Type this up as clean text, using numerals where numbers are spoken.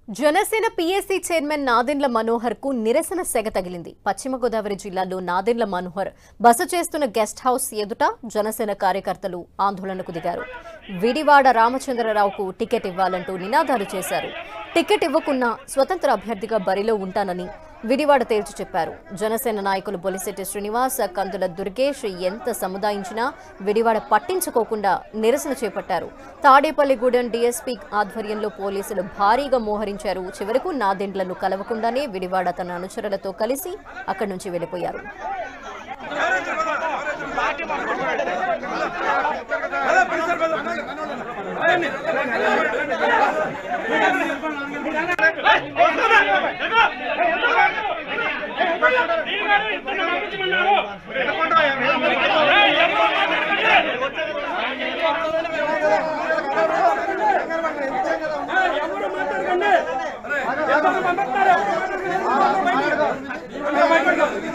Janasena PSC chairman Nadendla Manohar కు నిరసన సెగ తగిలింది. పశ్చిమ గోదావరి జిల్లాలో నాదెండ్ల మనోహర్ బస చేస్తున్న గెస్ట్ హౌస్ ఎదుట జనసేన కార్యకర్తలు ఆందోళనకు దిగారు. విడివాడ రామచంద్రరావుకు టికెట్ ఇవ్వాలంటూ నినాదాలు చేశారు. టికెట్ ఇవ్వకున్నా స్వతంత్ర అభ్యర్థిగా బరిలో ఉంటానని విడివాడ తేల్చి చెప్పారు. జనసేన నాయకులు బొలిశెట్టి శ్రీనివాస్, కందుల దుర్గేష్ ఎంత సముదాయించినా విడివాడ పట్టించుకోకుండా నిరసన చేపట్టారు. తాడేపల్లిగూడెం డీఎస్పీ ఆధ్వర్యంలో పోలీసులు భారీగా మోహరించారు. చివరకు నాదెండ్లను కలవకుండానే విడివాడ తన అనుచరులతో కలిసి అక్కడి నుంచి వెళ్లిపోయారు. ఎవరు